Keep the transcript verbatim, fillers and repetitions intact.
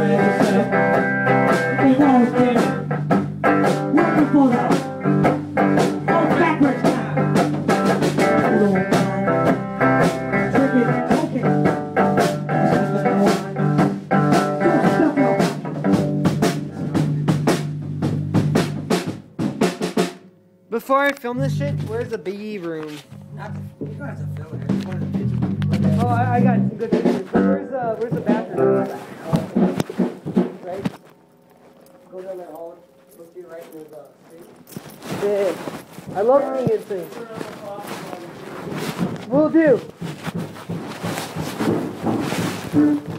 Before I film this shit, where's the B room? Not the, you don't have to film it. I just wanted the picture. Oh, I, I got some good pictures. But where's the where's the bathroom? Right. Go down that hall. Look to your right. There's a sink. Sick. I love seeing it things. Will do.